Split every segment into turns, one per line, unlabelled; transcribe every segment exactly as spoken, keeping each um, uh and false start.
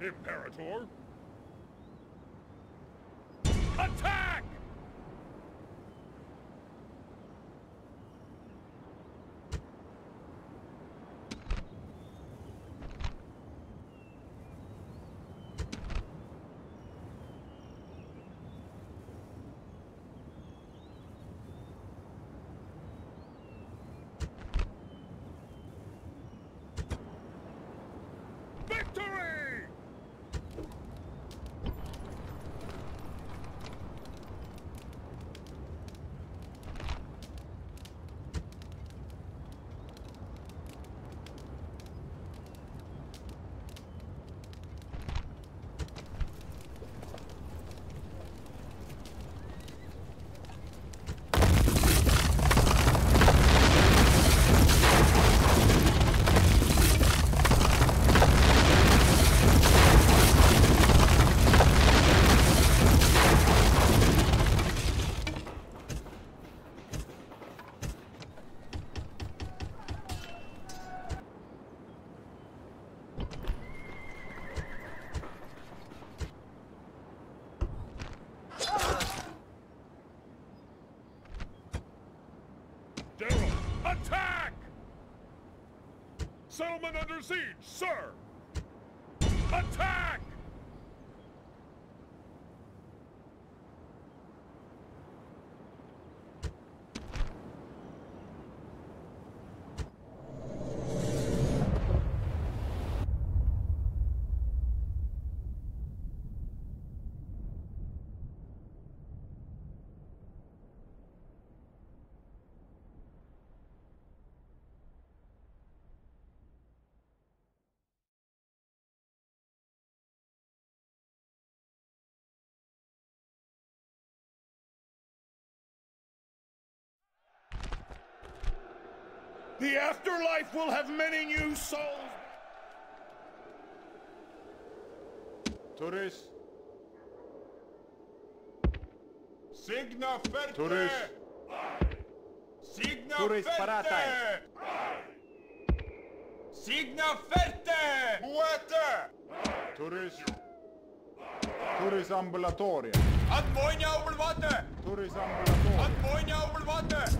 Imperator! Attack! Victory! Daryl, attack! Settlement under siege, sir! Attack! The afterlife will have many new souls.
Turis.
Signa ferte!
Turis.
Signa
Turis
ferte!
paratai.
Signa ferte! Muete!
Turis. Turis ambulatoria.
Ad moina obelvate!
Turis ambulatoria.
Ad moina obelvate!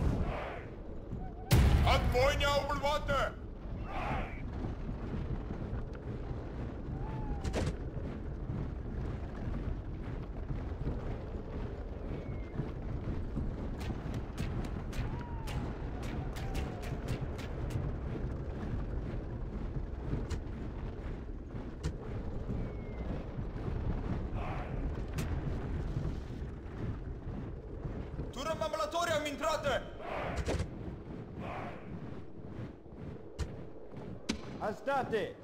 Ad moina obelvate! Turam ambulatoria mintrate!
Astate.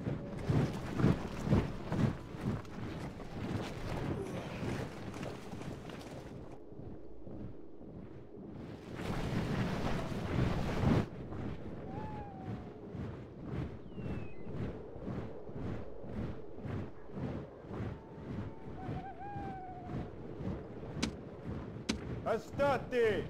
Astate.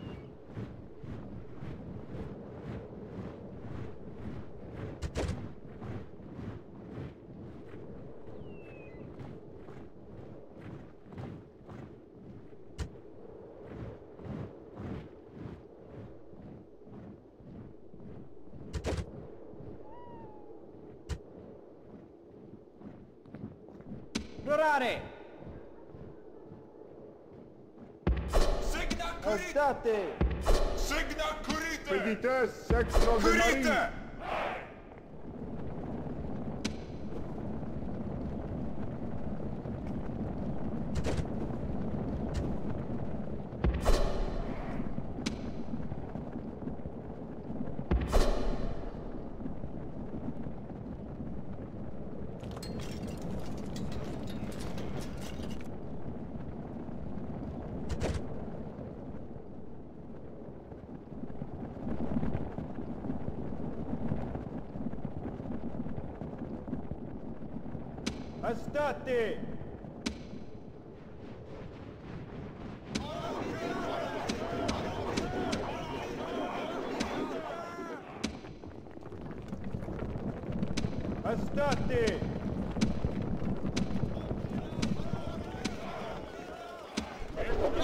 Ignorare!
Signa curite!
Astate!
Signa curite!
Pedites extraordinari!
Curite!
Astate! Astate!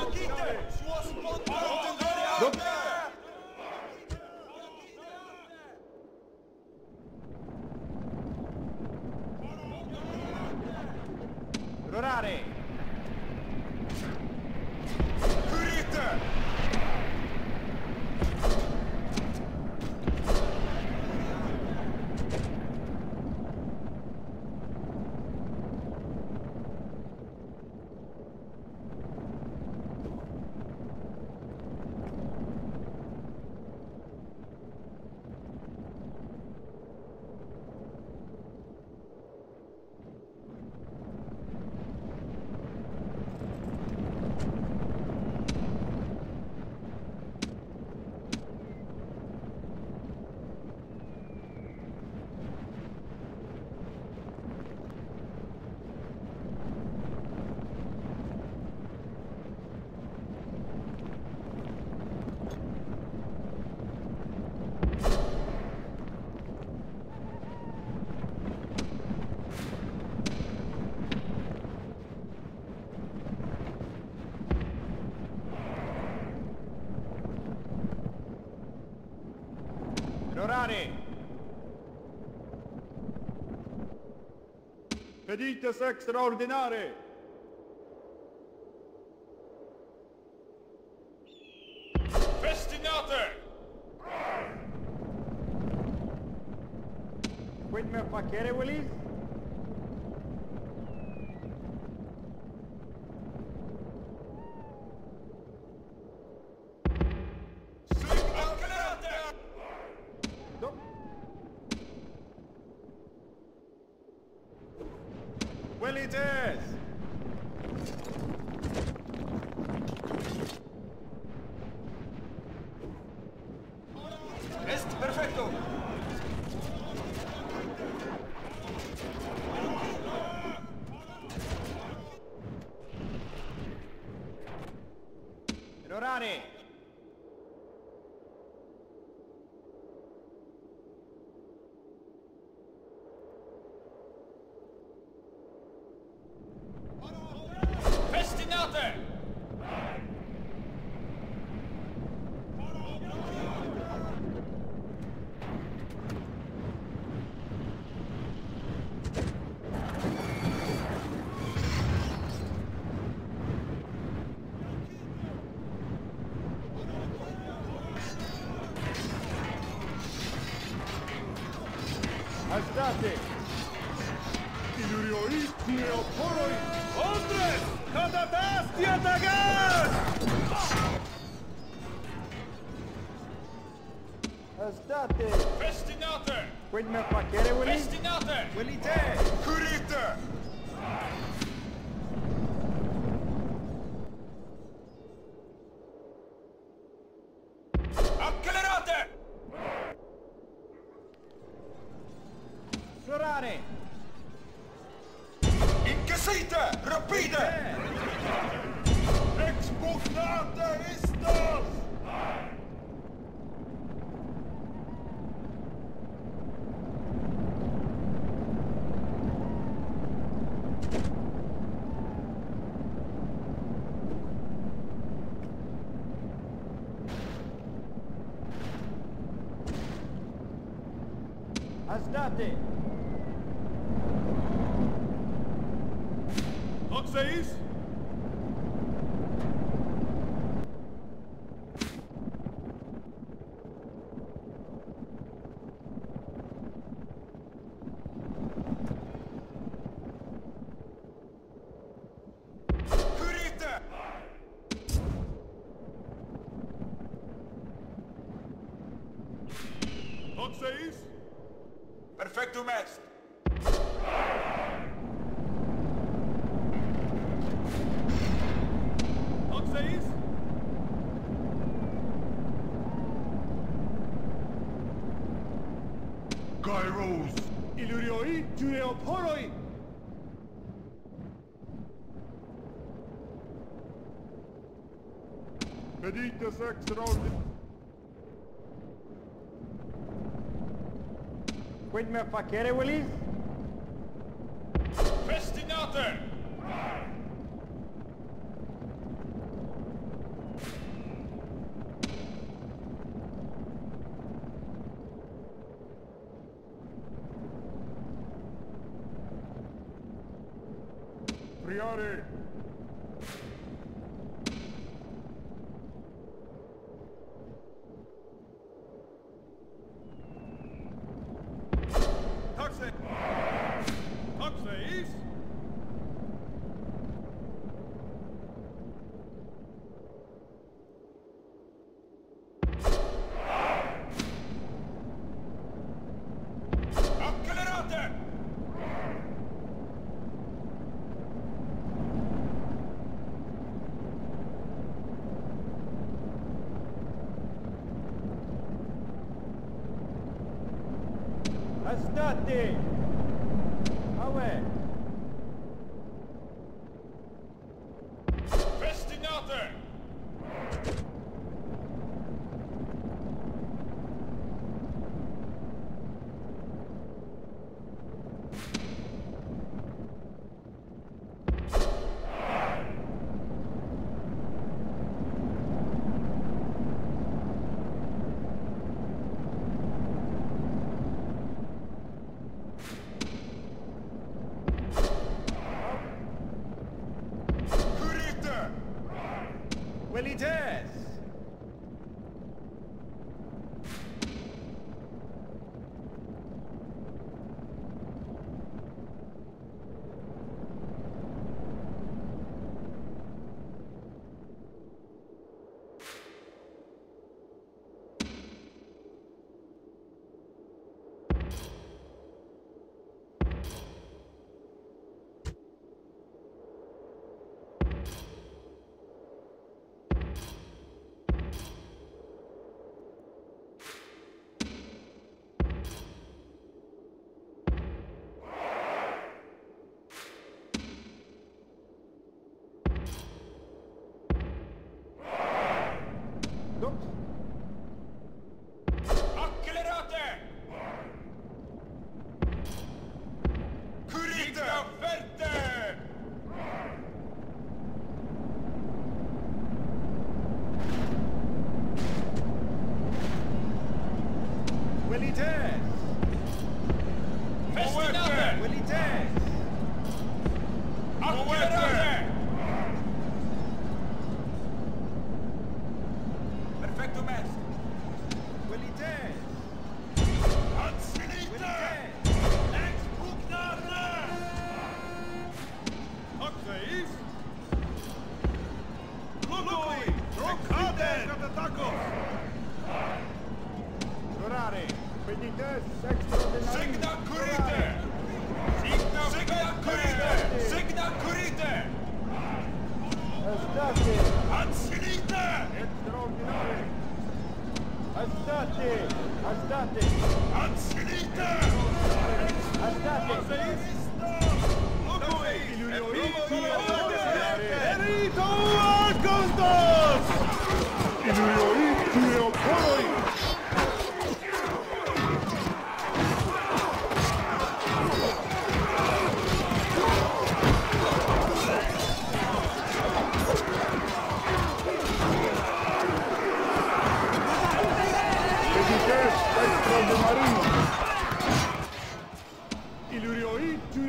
Rorare! Rorare! Pedites extraordinare!
Festinate!
Quid me facere, Willis? Well, it is!
Est perfecto!
Rorare!
Festinate!
Astate!
Ilurioi neoporoi!
Hombres! Catatasti atacar! Astate!
Festinate!
Quid me facere, Willis?
Festinate!
Willite!
Curite!
Accelerate!
Rorare!
Inquisite! Rapide!
Expugnate istas!
Astate!
Hoc seis?
Curite!
Hoc seis?
Perfectum est!
Hoc seis? Gyros! Ilurioi neoporoi!
Pedites extraordinare! Quid me facere, Willis?
Festinate!
straordinari!
Taxi!
Taxis!
Accelerate!
Astati! Away!
Festinate! Curite!
Velites! Dux!
Accelerate! Curite! Offerte!
Velites!
Festinate!
Velites!
Accelerate! Perfetto mezzo!
Velites!
Anzilite! Expugnate!
Taxis!
Lui! Trocaden!
Dorare! Velites extraordinari!
Signa curite! Signa curite! Signa curite!
Astati!
Anzilite!
Extraordinari! Astati! Astati!
Anzilite!
Astati!
Lui!
Erito Augustus! Illuioitio Poloi!
Velites extraordinari!
Illuioitio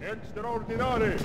Extraordinary!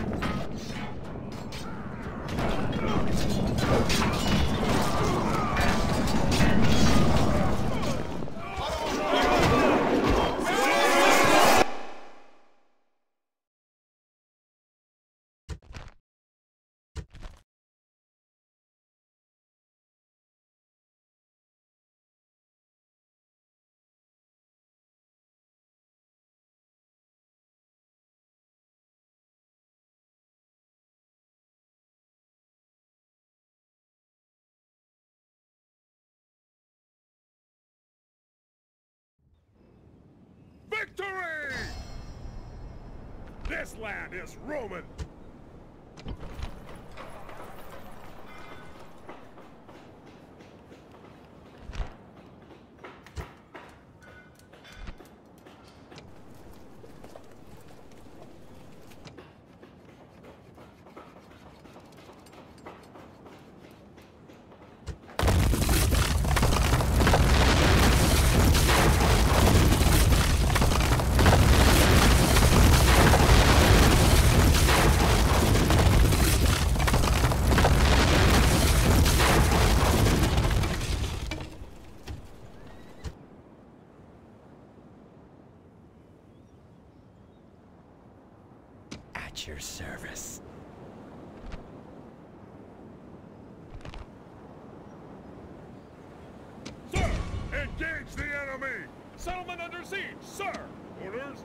Victory! This land is Roman!
At your service.
Sir! Engage the enemy! Settlement under siege, sir! Orders?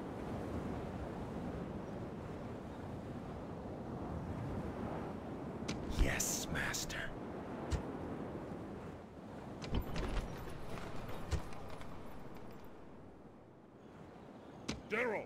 Yes, master.
General!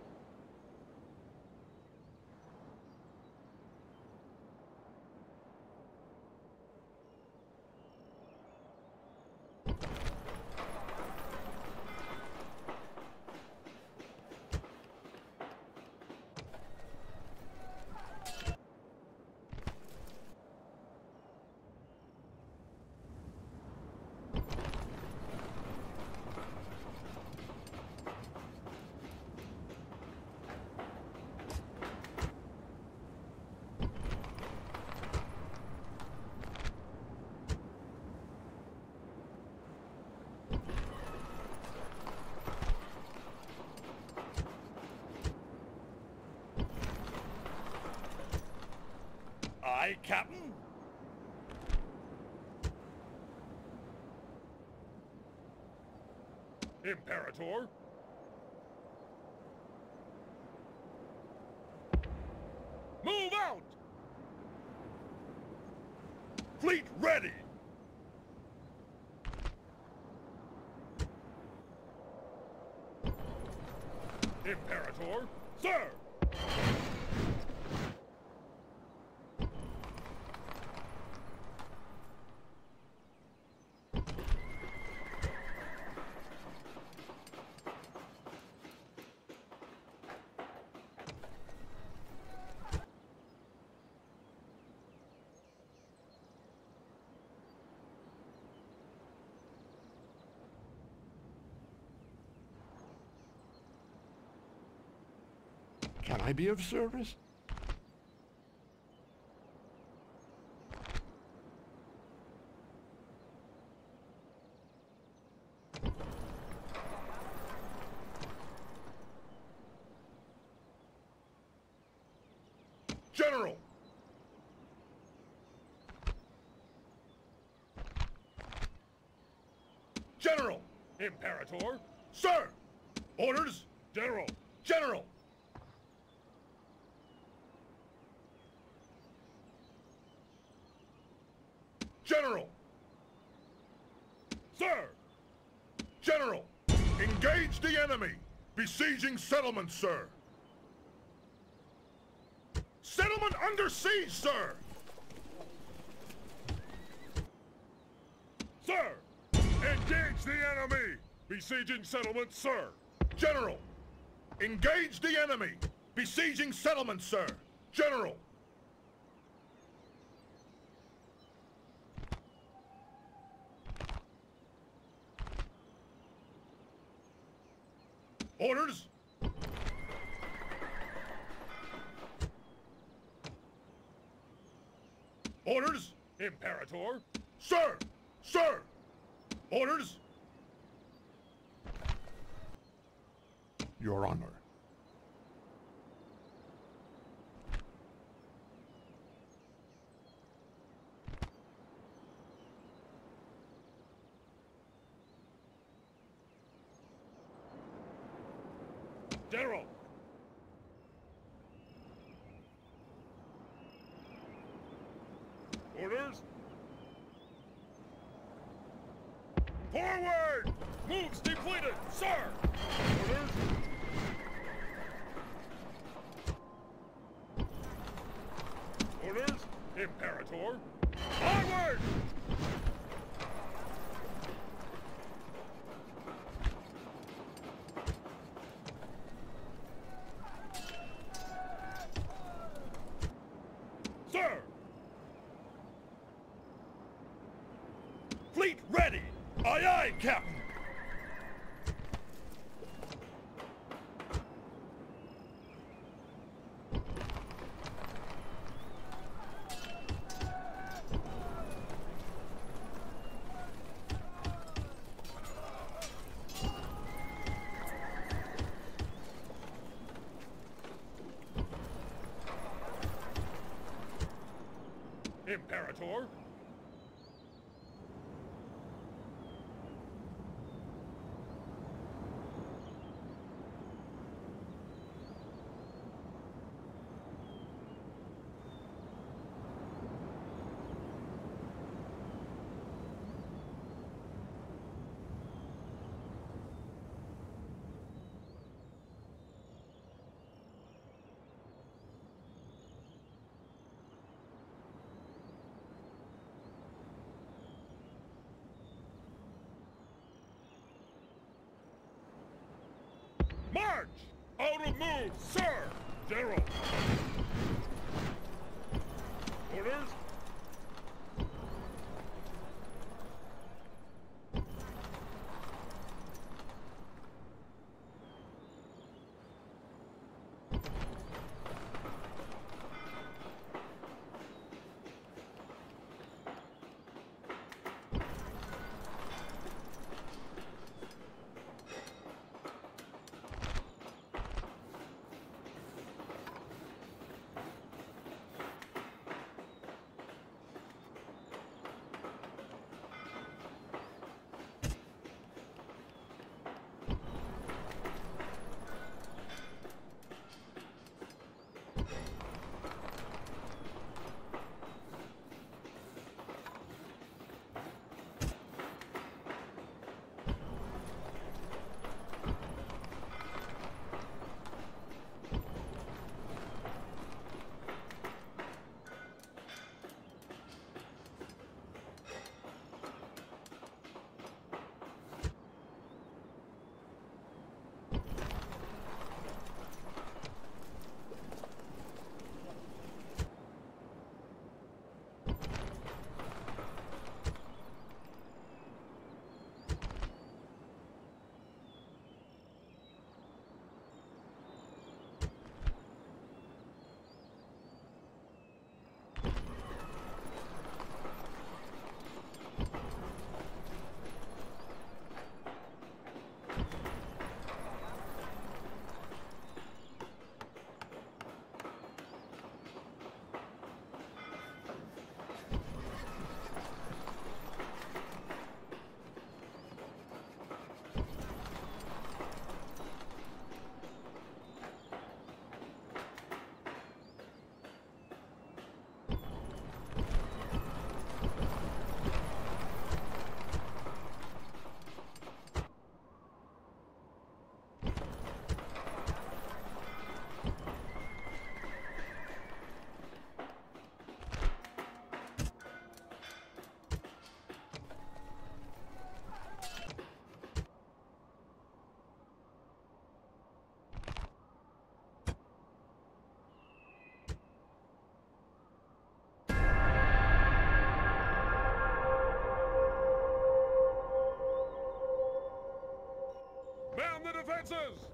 Aye, Captain. Imperator. Move out! Fleet ready! Imperator. Sir!
Can I be of service?
General! General! Imperator! Sir! Orders! General! General! General! Sir! General! Engage the enemy! Besieging settlement, sir! Settlement under siege, sir! Sir! Engage the enemy! Besieging settlement, sir! General! Engage the enemy! Besieging settlement, sir! General! Orders? Imperator? Sir! Sir! Orders? Your Honor. General! Orders? Forward! Moves depleted, sir! Orders? Orders? Imperator? Onward! Sir! Fleet ready! Aye aye, Captain! Imperator? March! Out of move, sir! General! Orders? Man the defenses!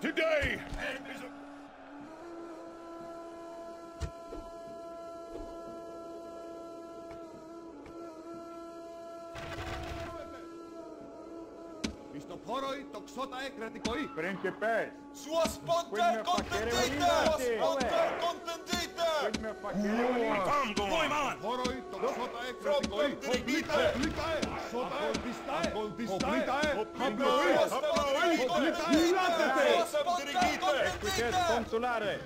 Today is a...
Poroi, toxotae, kratikoi.
Principes!
Suos ponte
Quid me
contendite!
facere
Suos
venirati?
ponte contendite!
Quid me facere venirati?
Voimaan! Poroi, toxotae, kratikoi. Oblitae! Oblitae! Sotae! Apoldistae! Apoldistae! Habloi! Habloi! Oblitae! Suos ponte
Equites
contendite!
consulare!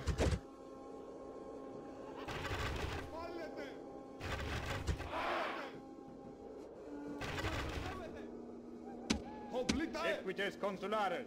Oblitae!
Equites consulares!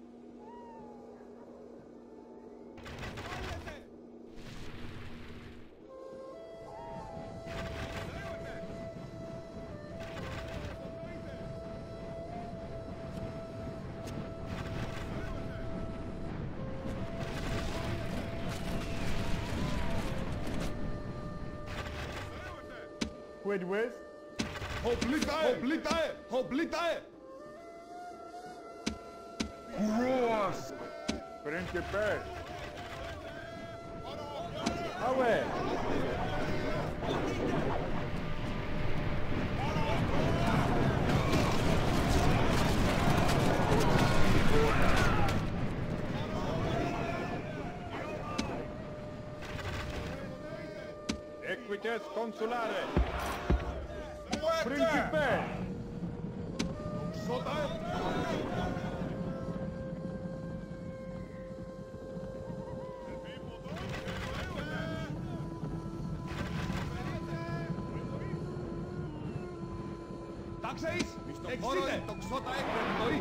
Quid with?
Oblitae! Oblitae! Oblitae!
Ruas! Principes! Away! Equites consulare! Principes!
Sotae! Taxeis! Exite! Toxotae, kratikoi.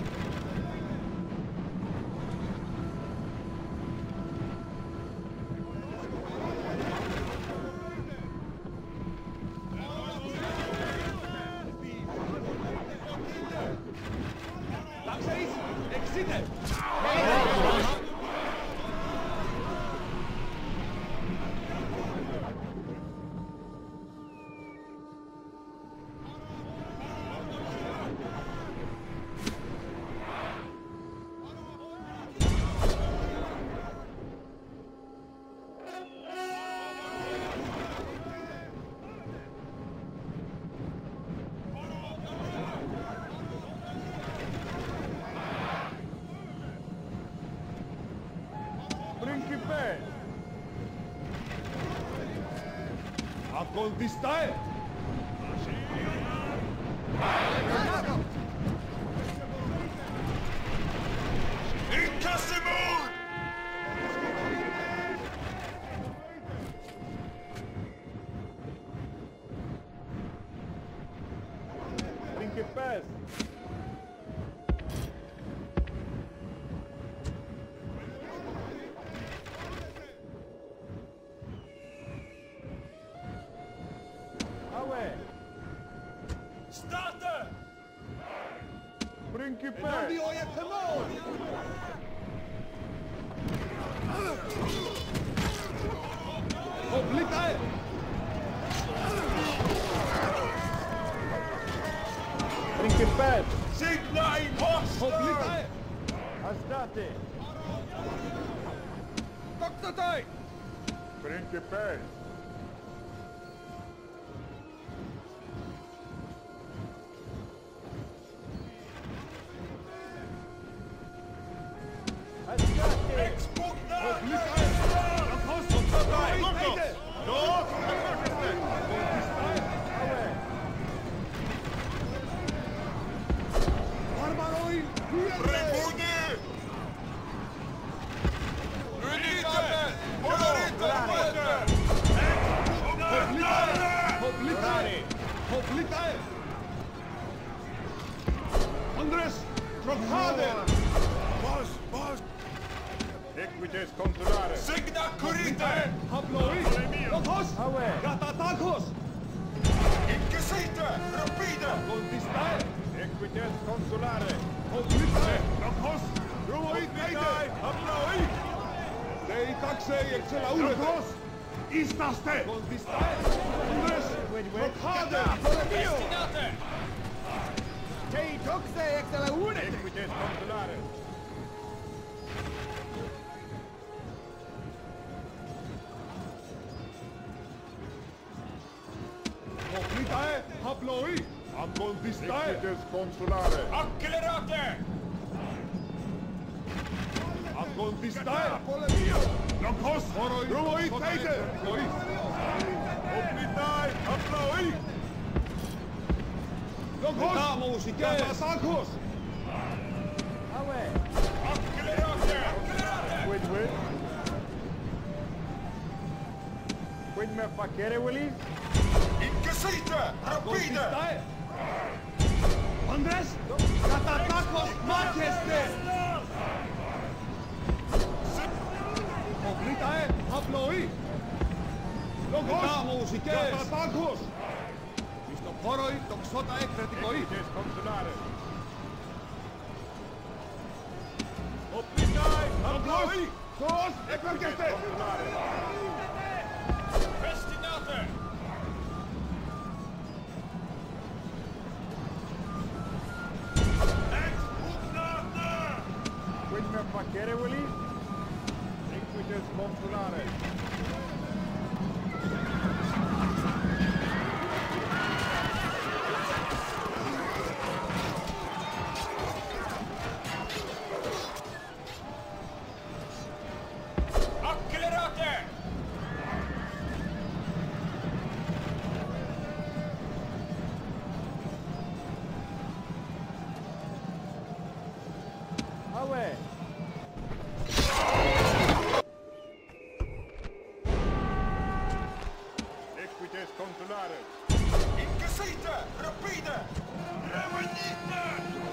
Taxeis! Exite!
Principes!
Apoldistae! Incassimur!
Principes! Away!
Starte!
Principes!
Oje temor! Oblitae!
Principes!
Signa in host! Oblitae!
Astate!
Toxotae!
Principes! Astate!
Expugna! Oblitae! Toxotae! Toxotae! No!
Away!
Barbaroi! Repugni! Unite! Honorite! Oblitae! Oblitae! Oblitae! Andres! Trocade! Bos! Bos!
Equites consulare!
Signa currite! Habloi! Lothos!
Away!
Gatatakos! Inquisite! Rapide! Contistae!
Equites consulare!
Oblitae! Lothos! Ruoiteite! Habloi! Dei taxei excella urcos! Istaste! Contistae! Andres! Trocade! Destinate!
Tei toxe excella une! Equites consulare!
Conquistare!
Equites consulare!
Accelerate!
A conquistare!
Locos!
Drumoi teite!
Oblitai! Aplaui!
Logos! Musica! Sacos!
Accelerate! Accelerate!
Quid wit? Quid me facere, Willis?
Inquisite! Rapide!
Conquistare! Andres! Catatacos Majeste! Oblitae! Aploi! Logos! Musica! Catatacos! Isto poroi toxotae criticoi!
Equites consulare!
Oblitae! Aploi! Sos! E perchete!
Consulare!
Festinate!
Quid me facere, Willis? Equites consulare!
Accelerate!
Awe! Equites consulare!
Inquisite! Rapide! Revenite!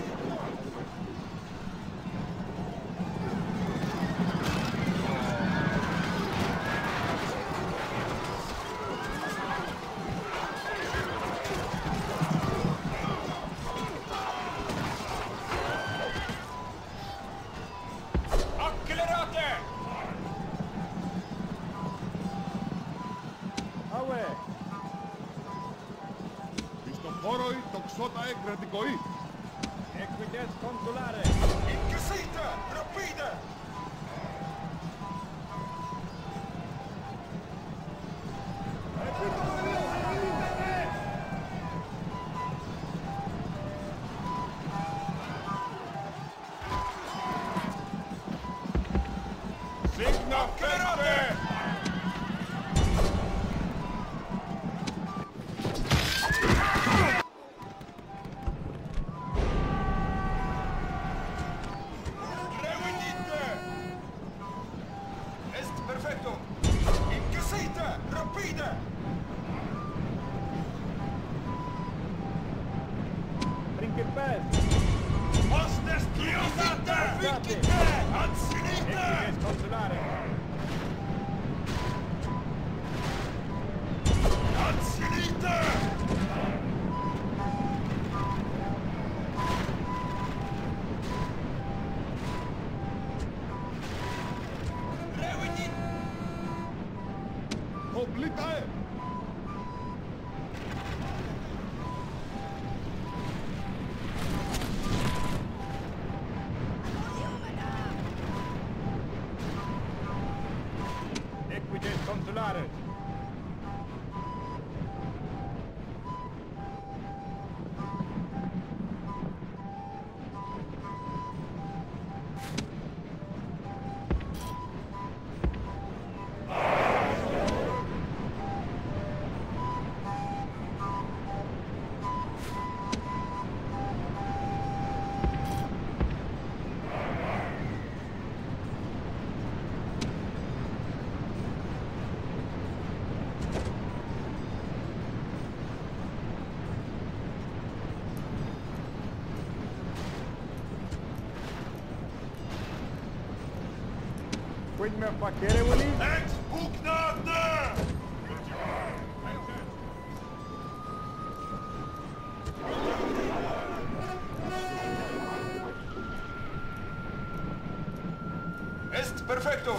Accelerate!
Awe!
Isto poroi toxotae criticoi!
Equites consulare!
Inquisite! Rapide!
Signa
Accelerate! Revenite! Est perfetto! Inquisite! Rapide!
Principes!
Hostes triosate! Vincite! Ansinite!
Equites consulare!
Ansinite! Revenite!
Oblitae!
Equites consulare! Quid me facere, Willis?
Ex pugnate! Est perfetto!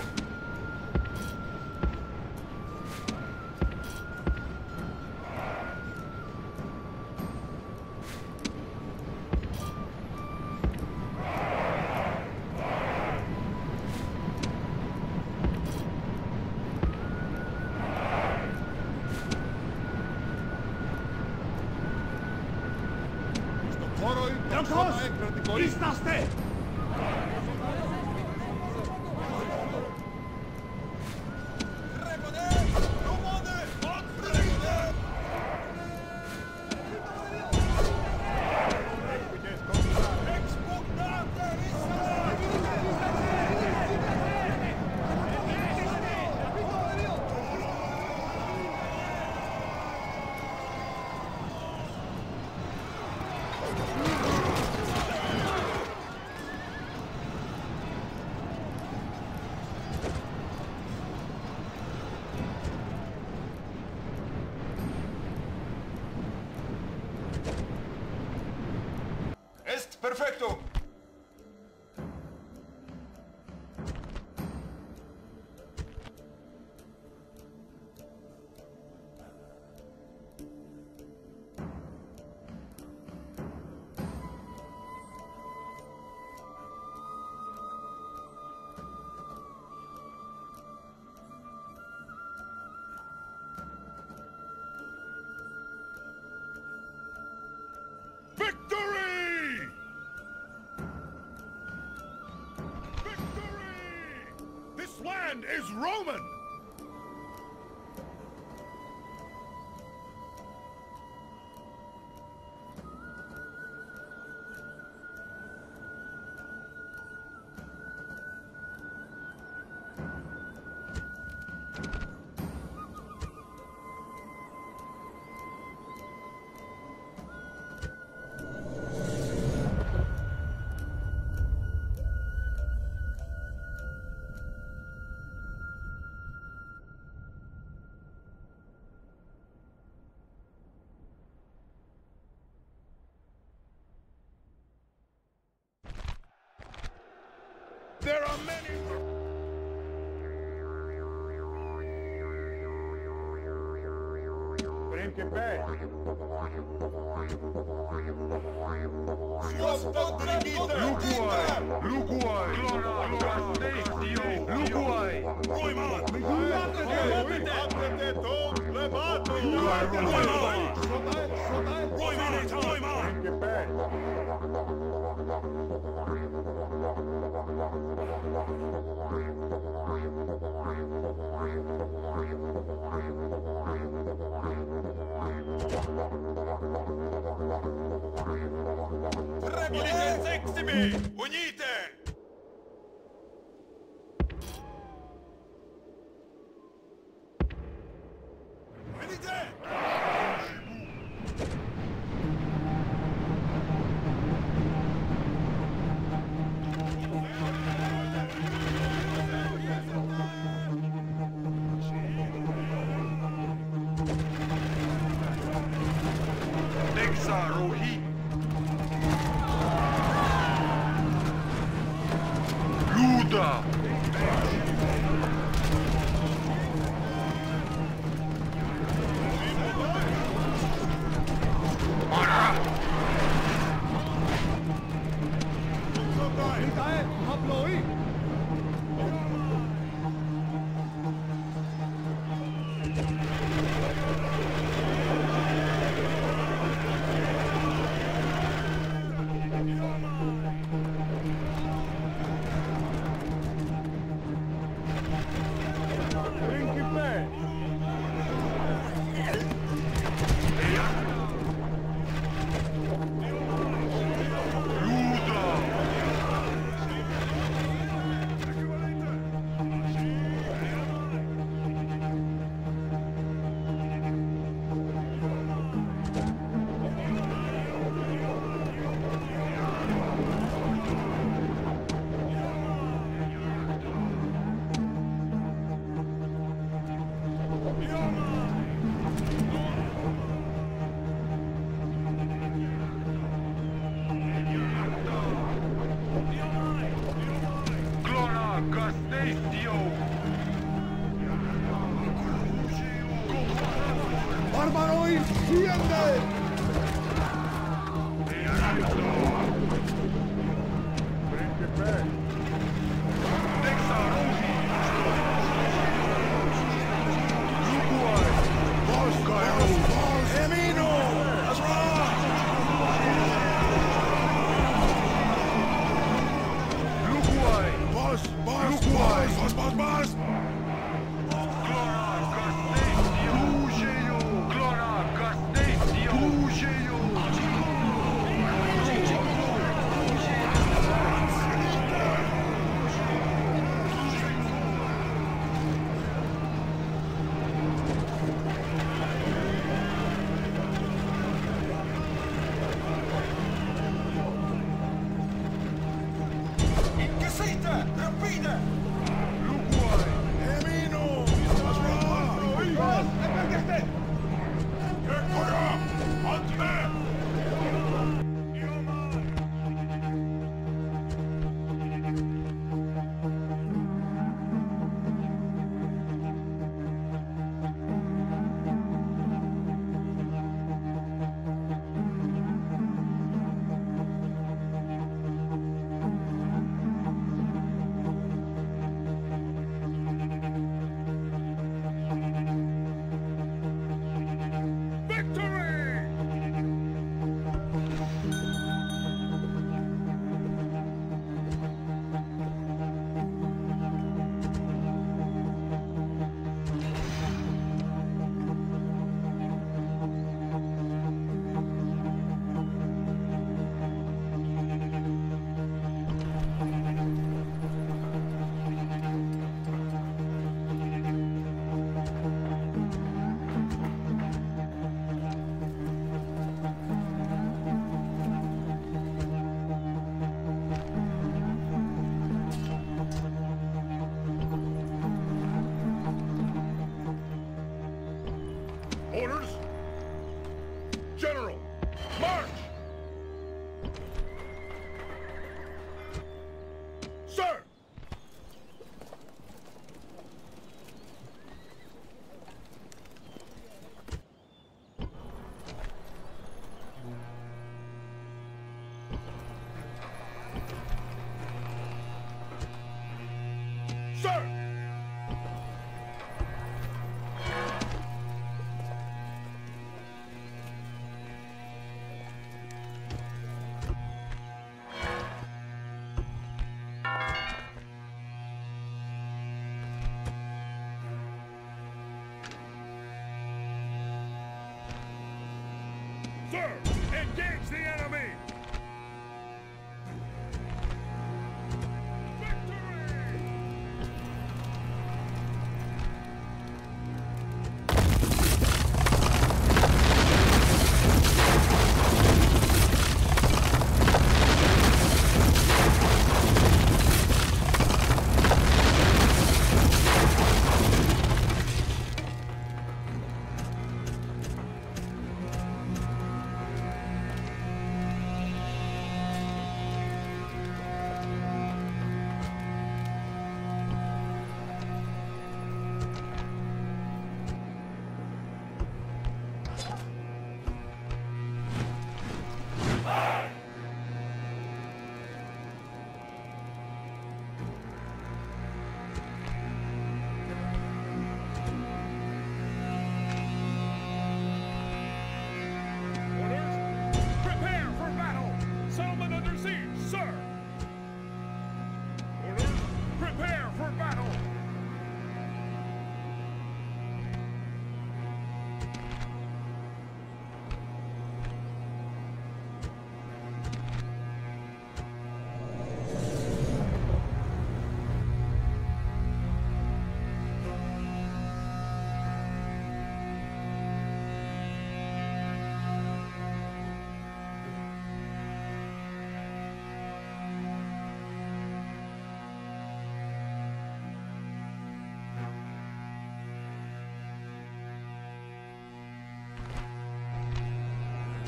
Vastaste!
Est perfecto!
Victory! Victory! This land is Roman! There are many...
Principe!
Luguai! Luguai! Luguai!
Unite! Unite! Venite!
Exarohi! Luda! Barbaroi! Hiende!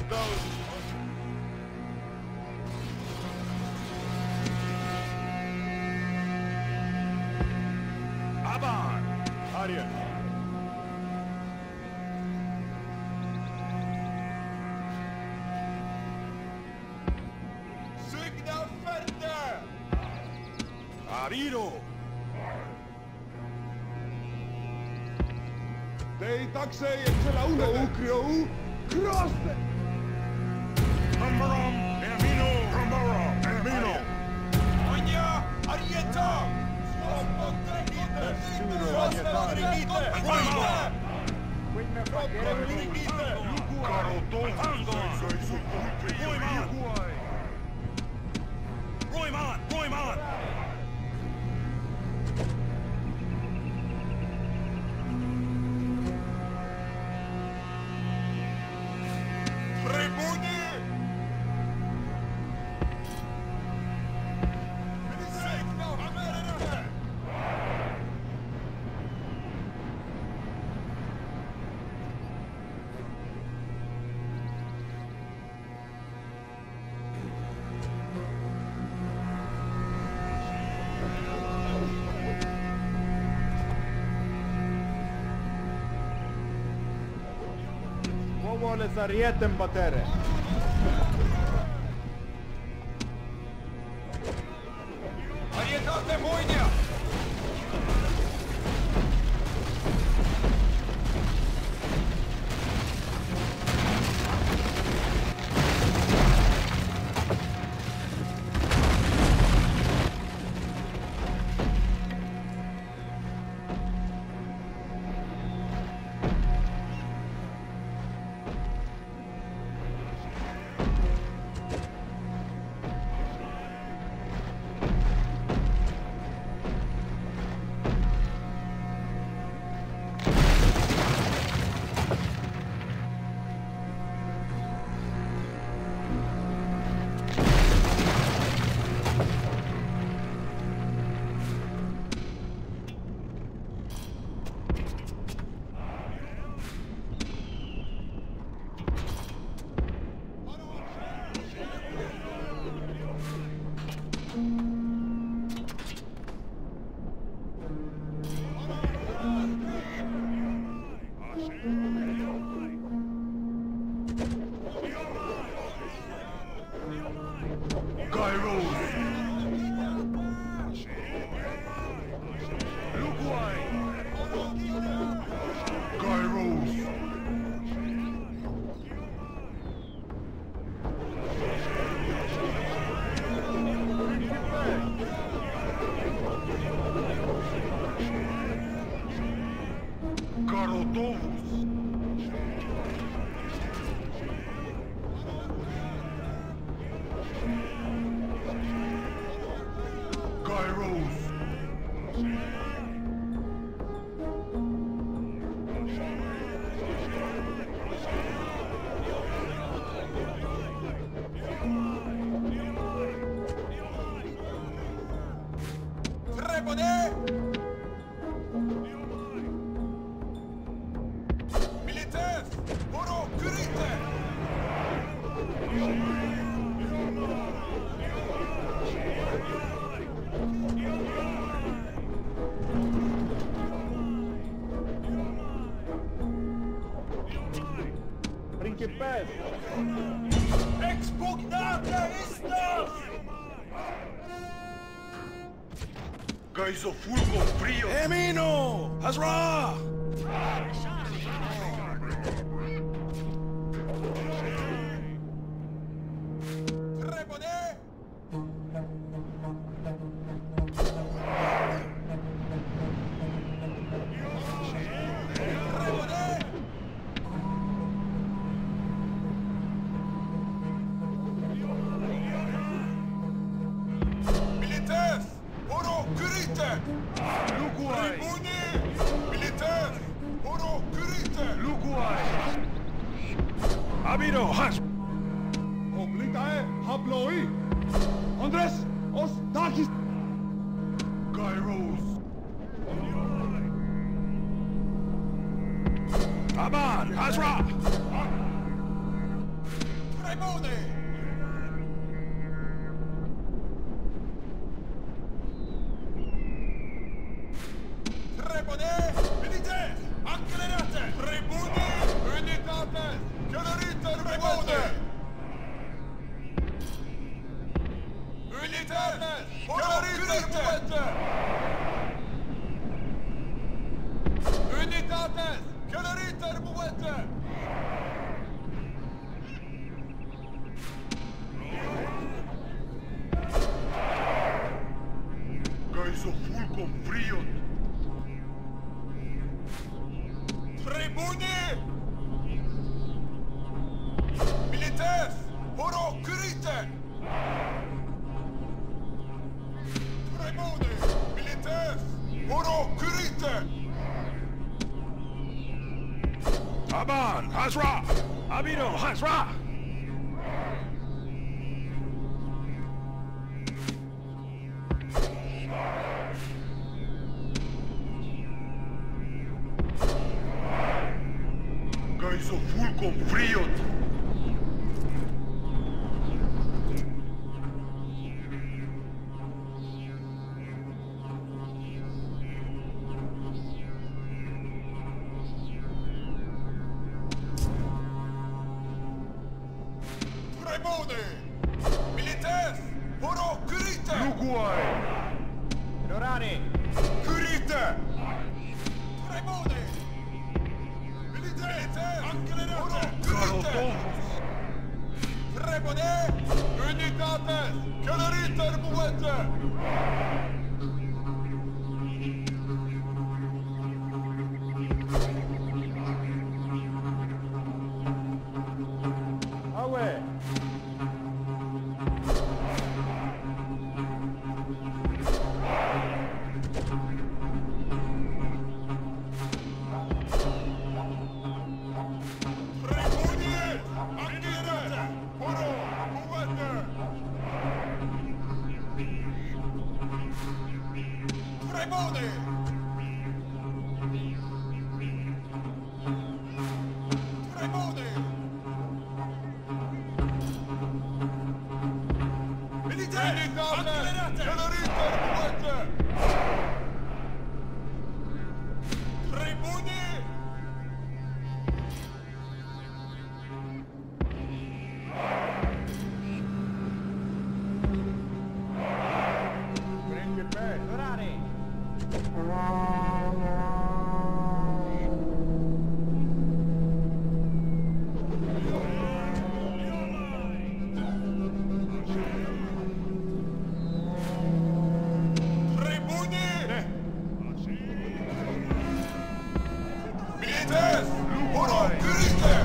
Aban!
Arjen.
Signal ferde!
Ariro!
Dei taksei etsellä uno ukrio u kroste.
Numberum Ermino! Rumora Ermino!
Ogna arieta!
Quinne facere velivisi.
Roimaan! Roimaan!
Tribuni! Signal ferde!
Vad var det sarrieten batere?
Arietate moinia! Militaires! Oro, curite!
Principes.
Expugnate istas!
Gaiso fulgo frio.
Emino! Hazra!
Trepone! Trepone! Militaires! Oro, curite!
Luguai.
Tribuni! Militaires! Oro, curite!
Luguai.
Abino! Haz!
Oblitae habloi. Andres os takis. Gyros.
Aban! Hazra!
Tribune! Tribune! Militaires! Accelerate! Tribune! Unitate! Calerite! Tribune! Unitate! Calerite! Unitates! Calerite! Muete!
Guys of Fulcom Friot!
Tribune! Militaires! Oro Curite! Tribune! Militaires! Oro Curite!
Aban! Hazra! Abino! Hazra! Guys of Fulcom Friot!
Tribune! Militaires! Oro Curite!
Uruguay!
Dorani!
Curite! Tribune! Militaires! Accelerate! Curite! Tribune! Unitates! Calerite! Muete!
Awe!
Tribune! Accelerate! Oro! Muete! Tribune! Tribune! Militaires! Accelerate! Calerite! Muete! Tribune!
Principe! Dorani!
Tribune! Militaires! Oro Curite!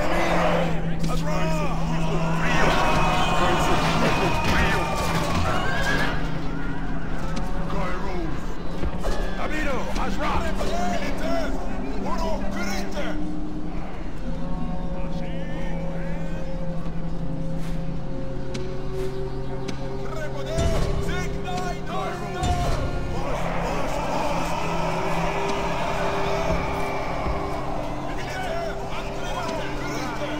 Abino! Hazra!
Militaires! Oro Curite! Tribune! Signai Dosta! Militaires! Accelerate! Curite!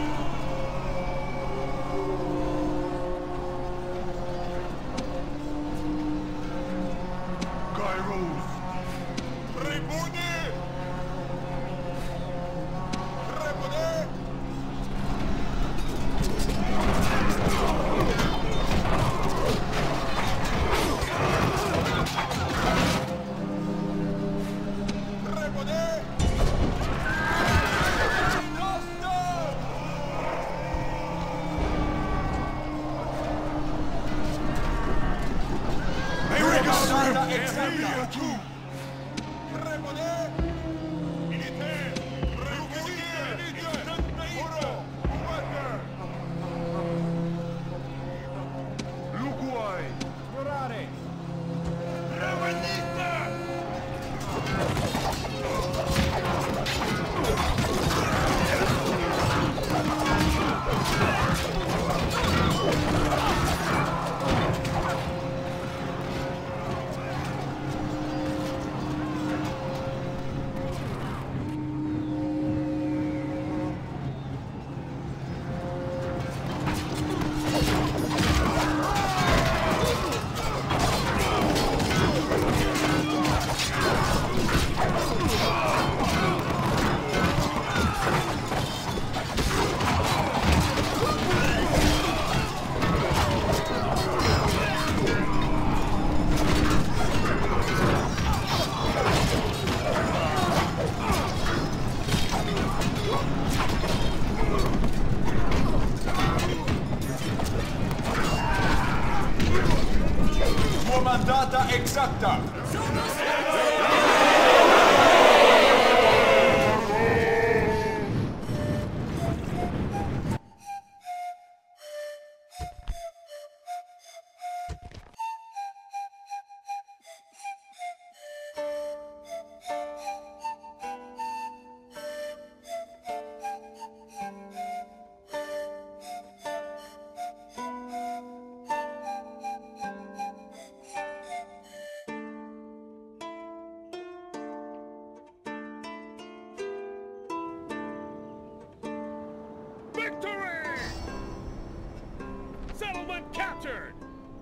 Gyros!
Tribune! Tribune! Tribune! Dosta!
Hey, Rick!
Tribune! Comandata exacta!
Victory! Settlement captured!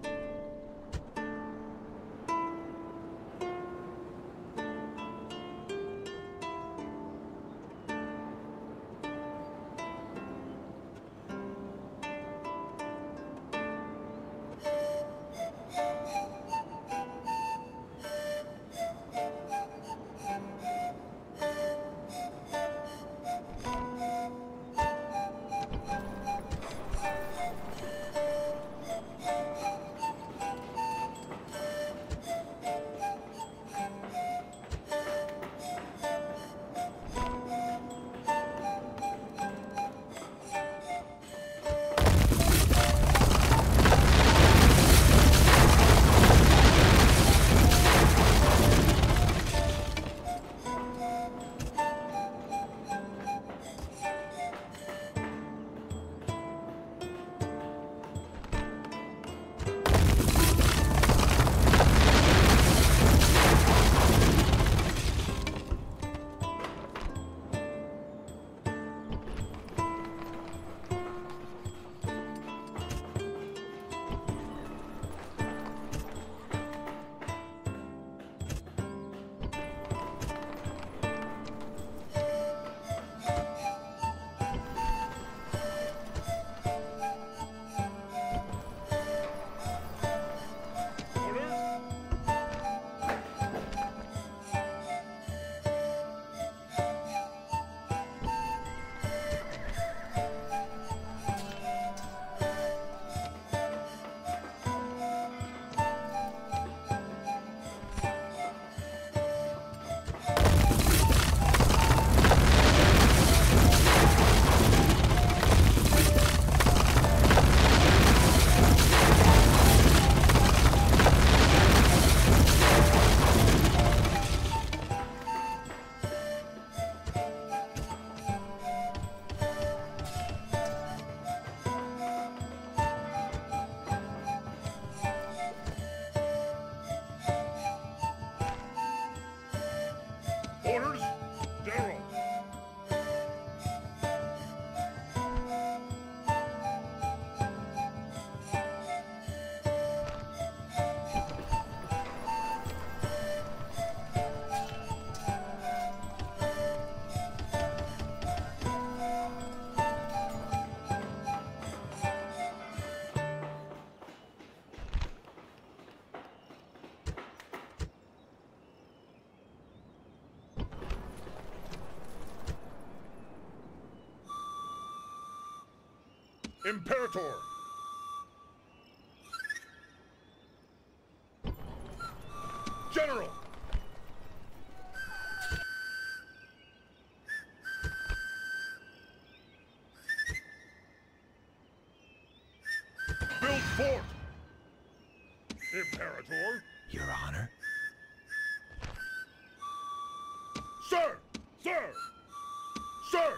Orders, General. Imperator. General. Build fort. Imperator.
Your Honor?
Sir! Sir! Sir!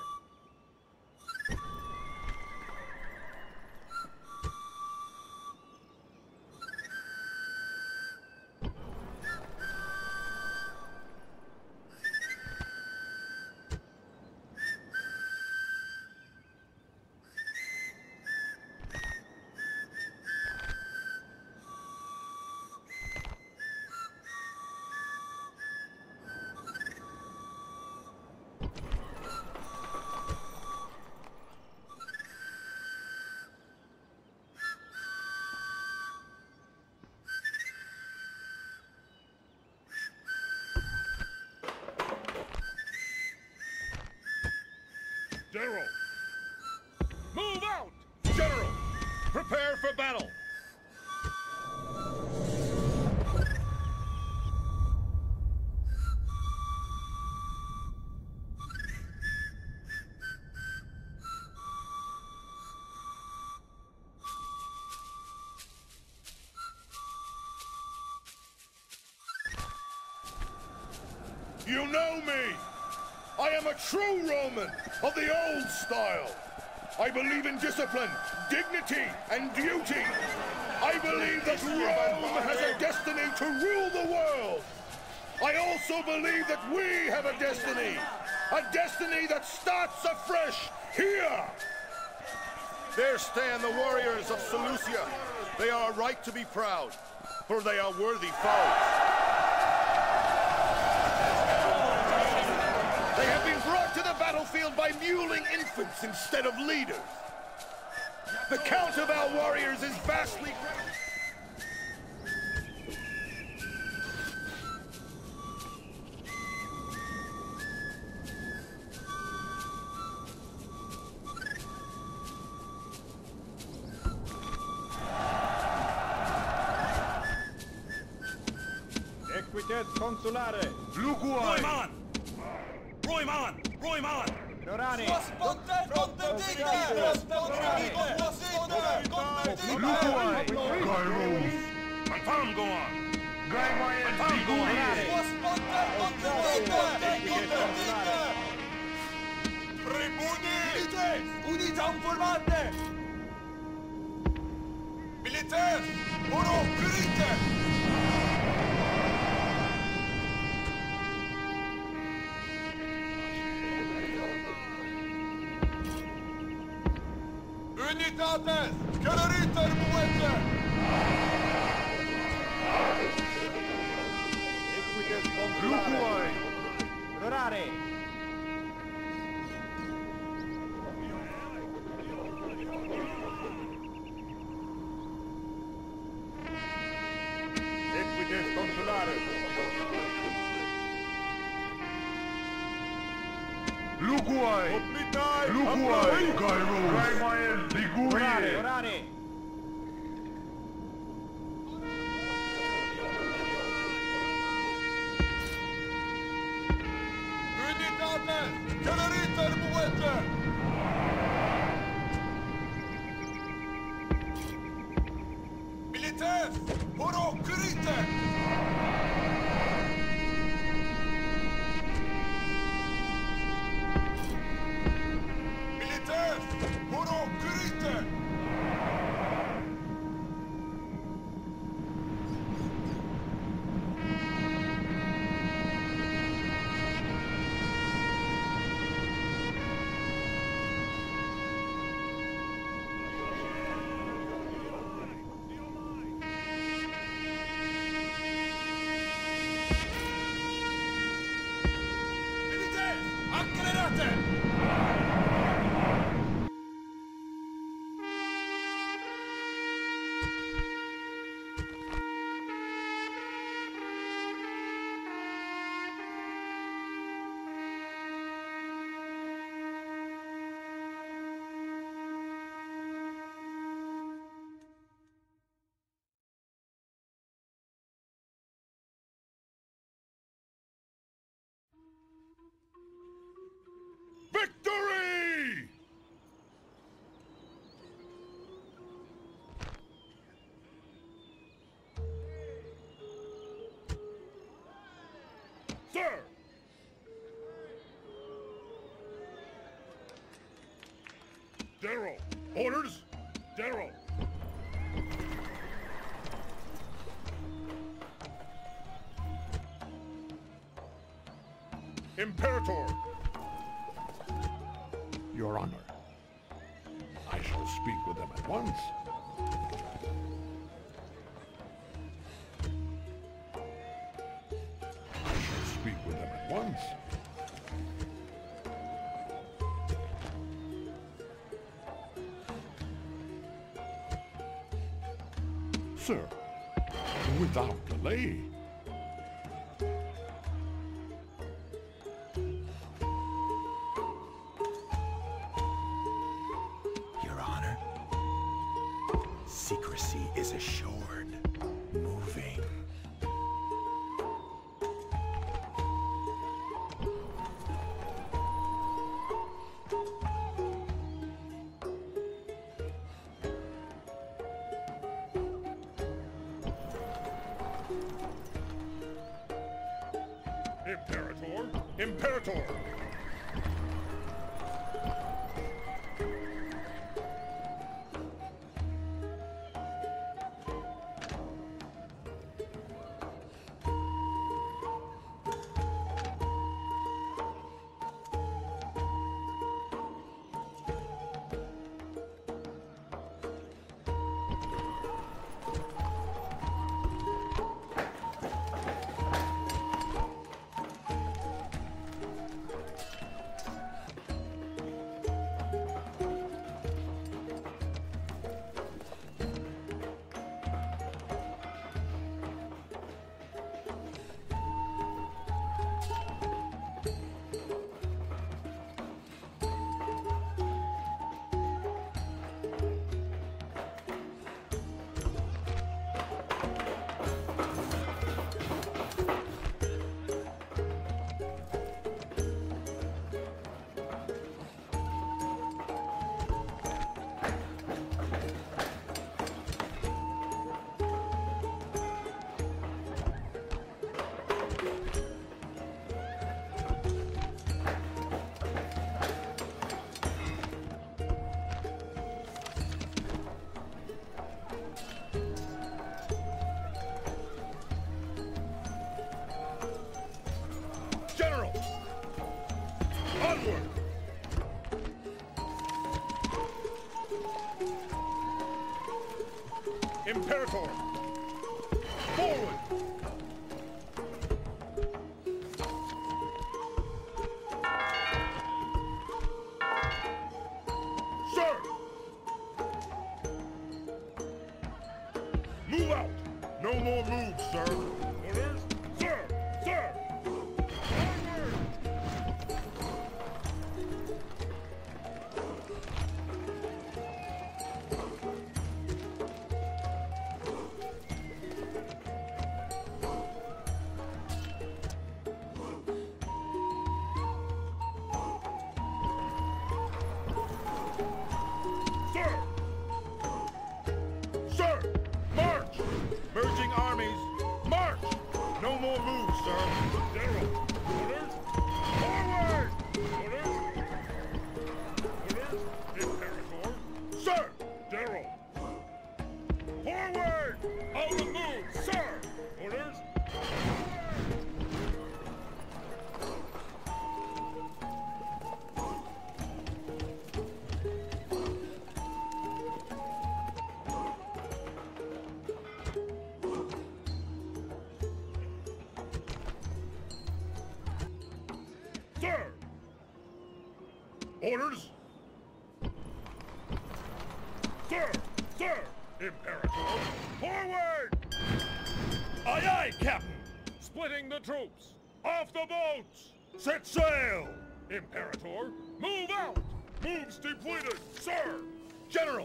You know me! I am a true Roman of the old style. I believe in discipline, dignity, and duty. I believe that Rome has a destiny to rule the world. I also believe that we have a destiny. A destiny that starts afresh here. There stand the warriors of Seleucia. They are right to be proud, for they are worthy foes. They have been brought to the battlefield by muling infants instead of leaders. The count of our warriors is vastly greater.
Equites consulare.
Luguai!
Roiman! Roiman! Roiman!
Dorani.
Luguai! Kairos!
Antam go on!
Gaimayan
Antam go on! Tribuni! Unitam formate! Milites! Oro grite! Unitates! Calariter muete!
Equites consulare.
Luguai!
Dorare. Equites consulare.
Luguai!
Oblitai.
Luguai! Kairos! Gaimayan
Dorare.
Ligurie!
Dorare.
Unitates! Calariter muete! Milites! Oro grite! Milites! Oro grite! Milites! Accelerate!
Victory! Sir! General! Orders! General! Imperator!
Your Honor, I shall speak with them at once. I shall speak with them at once. Sir, without delay.
Your Honor, secrecy is assured. Moving.
Imperator! Imperator! General! Onward! Imperator! Forward! Sir! Move out! No more moves, sir! Orders? Sir! Sir! Sir! Sir! March! Merging armies, march! No more moves, sir. General, orders? Forward! Orders? Orders? Imperator? Sir! General! Forward! Out of move, sir! Orders? Sir! Orders? Sir! Sir! Imperator! Forward! Aye, aye, Captain! Splitting the troops! Off the boats! Set sail! Imperator, move out! Moves depleted, sir! General!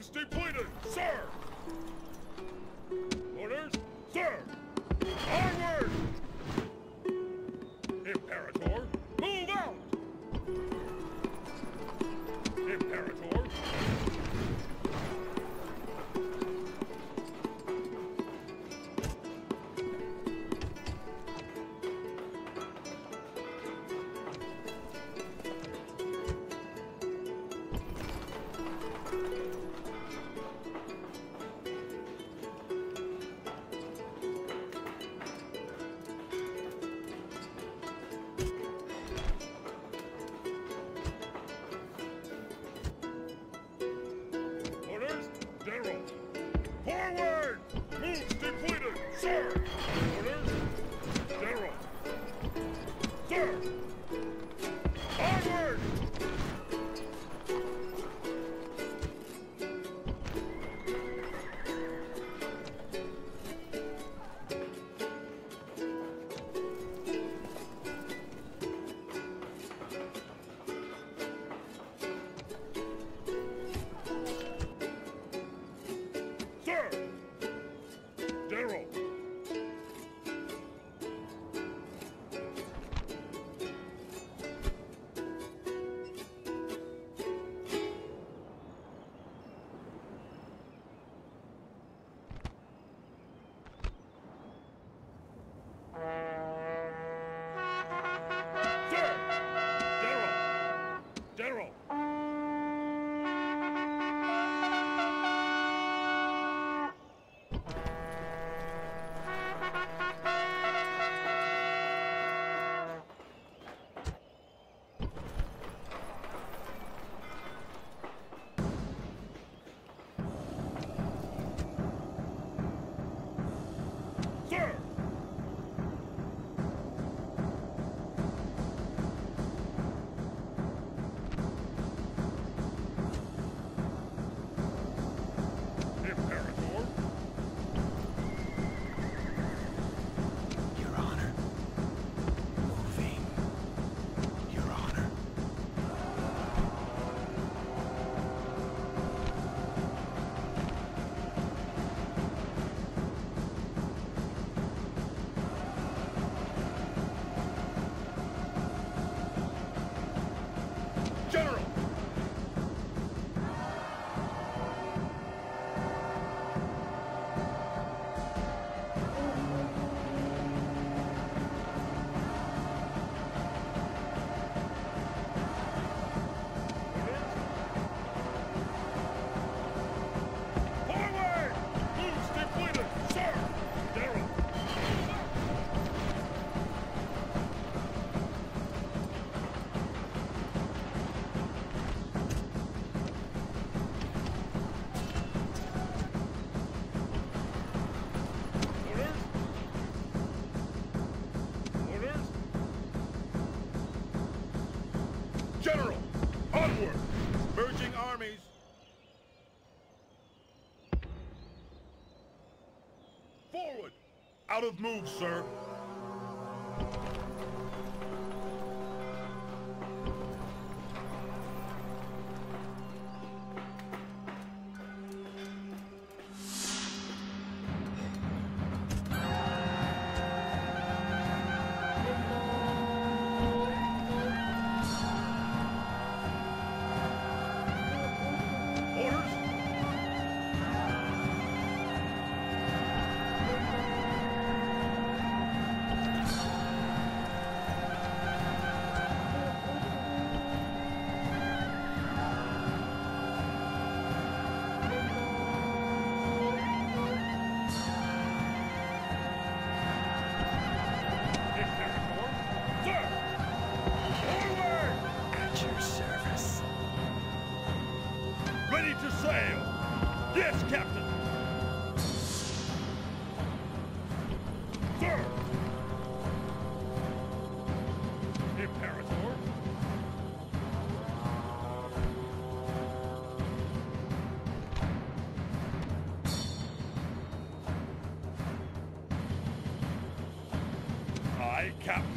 Moves depleted, sir! Orders, sir! Onward! Imperator, move out! Imperator! Orders, General! Forward! Moves depleted, sir! Orders, General! Sir! Onward! Sir! General! Sir! General! General! Sir! Imperator!
Your Honor. Moving. Your Honor.
General! Forward! Moves depleted, sir! General! Orders? Orders? General! Onward! Merging armies! Forward! Out of move, sir! Orders? Imperator? Sir! Forward!
At your service.
Ready to sail! Yes, Captain! Sir! Imperator? Aye, Captain.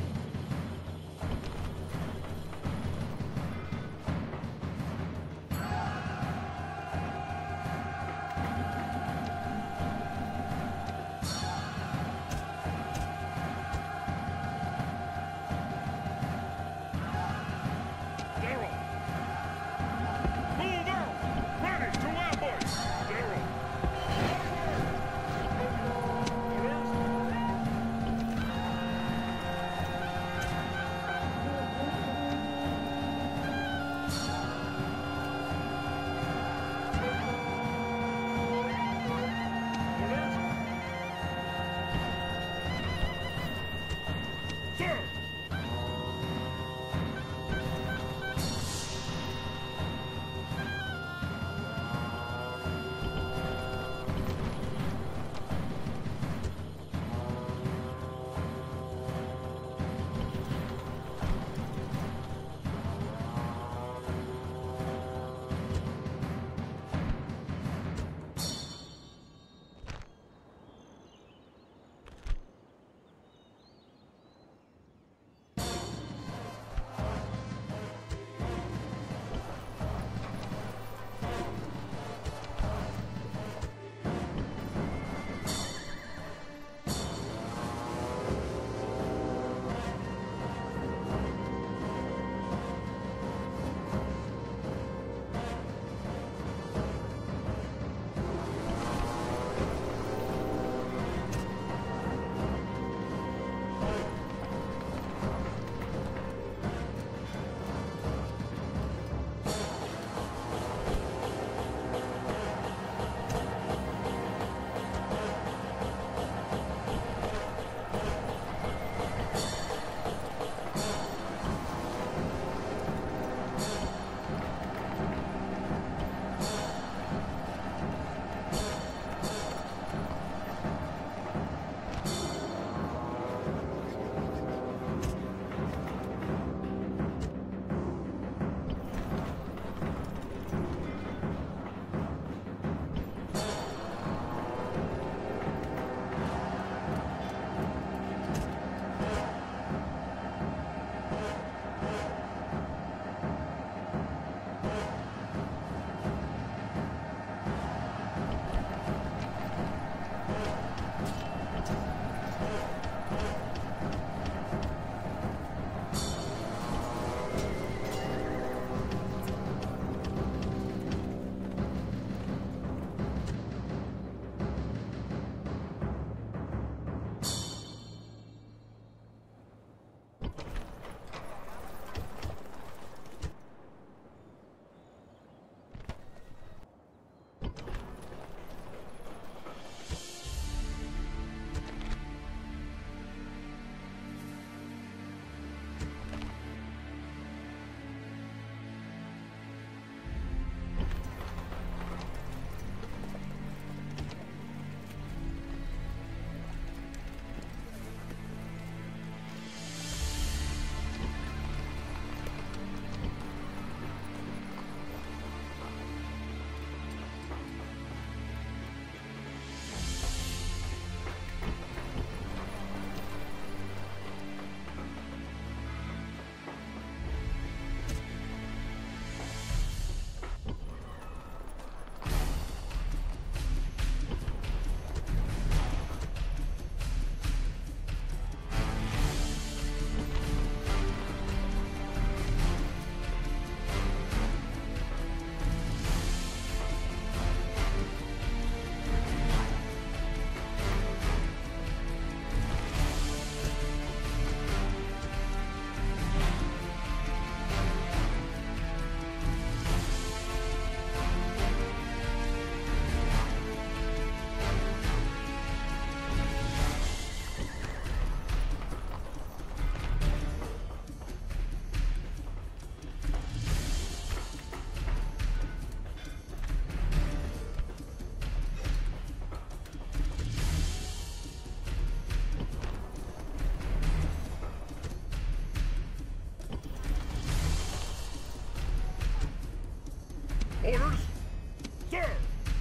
Orders? Sir!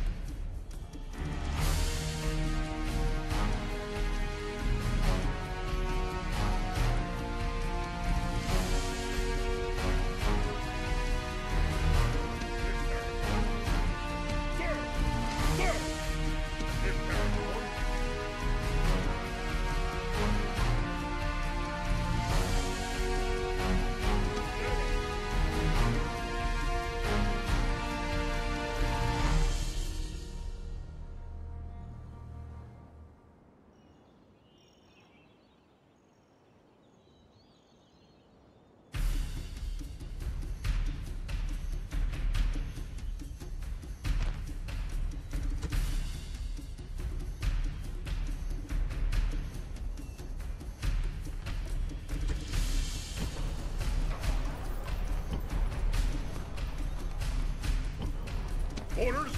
Orders?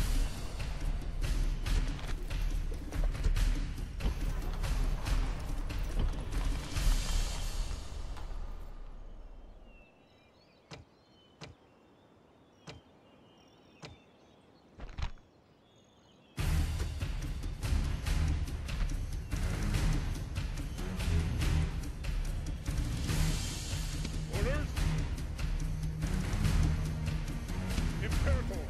Orders? Imperator!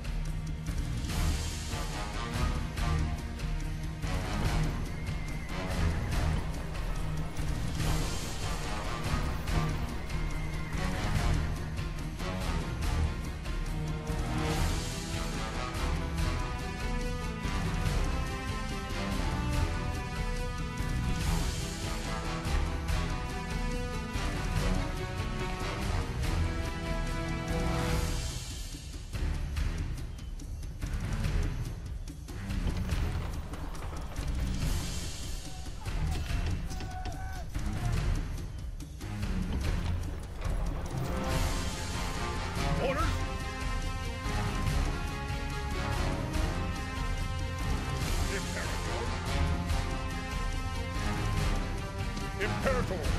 Orders? Imperator! Imperator!